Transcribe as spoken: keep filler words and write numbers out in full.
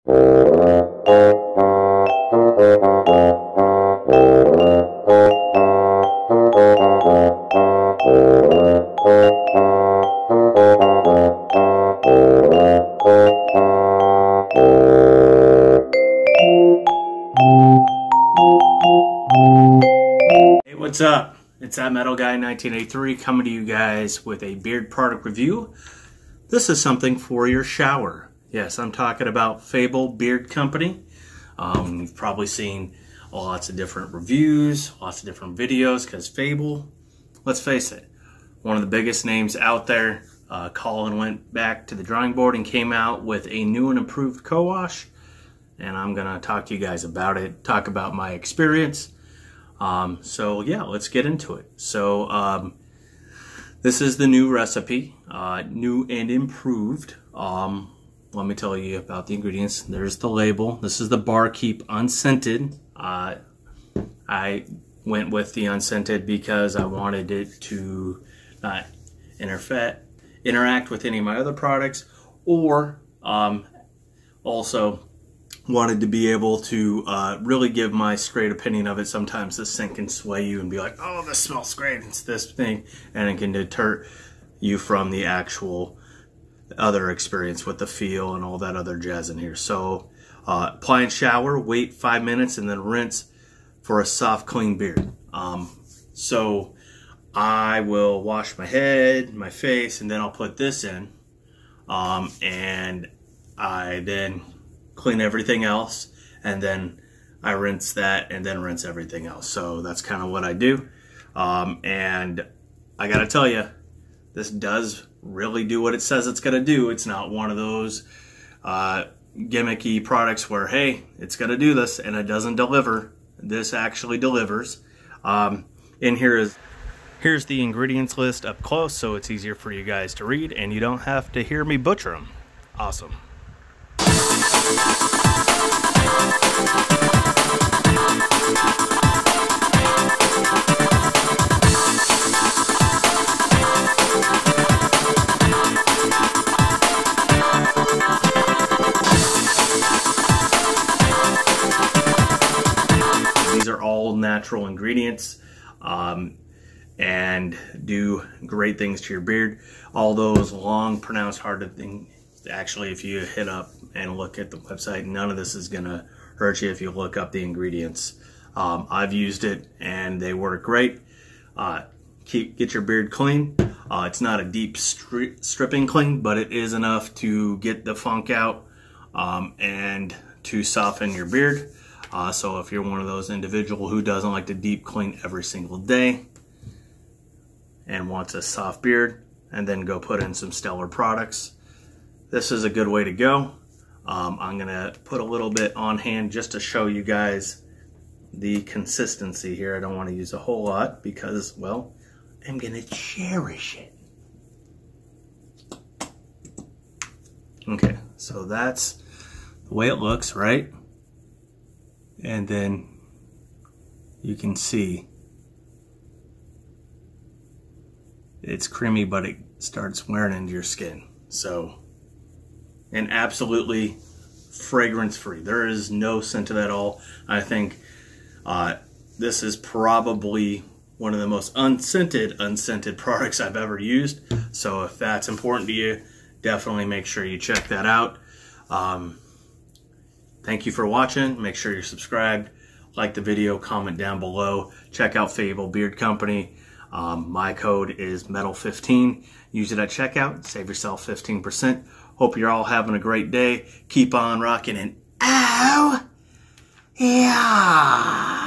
Hey, what's up? It's that Metal Guy nineteen eighty-three coming to you guys with a beard product review. This is something for your shower. Yes, I'm talking about Fable Beard Company. Um, you've probably seen lots of different reviews, lots of different videos, because Fable, let's face it, one of the biggest names out there. Uh, Colin went back to the drawing board and came out with a new and improved co-wash, and I'm going to talk to you guys about it, talk about my experience. Um, so yeah, let's get into it. So um, this is the new recipe, uh, new and improved. Um, let me tell you about the ingredients. There's the label. This is the Barkeep Unscented. Uh, I went with the unscented because I wanted it to not interfere, interact with any of my other products, or um, also wanted to be able to uh, really give my straight opinion of it. Sometimes this scent can sway you and be like, oh, this smells great, it's this thing, and it can deter you from the actual other experience with the feel and all that other jazz in here. So uh, apply and shower, wait five minutes, and then rinse for a soft, clean beard. Um, so I will wash my head, my face, and then I'll put this in, um, and I then clean everything else, and then I rinse that and then rinse everything else. So that's kind of what I do. Um, and I gotta tell you, this does really do what it says it's gonna do. It's not one of those uh, gimmicky products where, hey, it's gonna do this and it doesn't deliver. This actually delivers. Um, in here is here's the ingredients list up close, so it's easier for you guys to read and you don't have to hear me butcher them. Awesome. These are all natural ingredients um, and do great things to your beard. All those long, pronounced, hard to think. Actually, if you hit up and look at the website, none of this is gonna hurt you if you look up the ingredients. Um, I've used it and they work great. Uh, keep get your beard clean. Uh, it's not a deep stri stripping clean, but it is enough to get the funk out um, and to soften your beard. Uh, so if you're one of those individuals who doesn't like to deep clean every single day and wants a soft beard, and then go put in some Stellar products, this is a good way to go. Um, I'm gonna put a little bit on hand just to show you guys the consistency here. I don't want to use a whole lot because, well, I'm gonna cherish it. Okay, so that's the way it looks, right? And then you can see it's creamy, but it starts wearing into your skin. So, and absolutely fragrance free. There is no scent to that at all. I think uh, this is probably one of the most unscented, unscented products I've ever used. So if that's important to you, definitely make sure you check that out. Um, thank you for watching. Make sure you're subscribed, like the video, comment down below. Check out Fable Beard Company. Um, my code is metal fifteen. Use it at checkout. Save yourself fifteen percent. Hope you're all having a great day. Keep on rocking and ow! Yeah!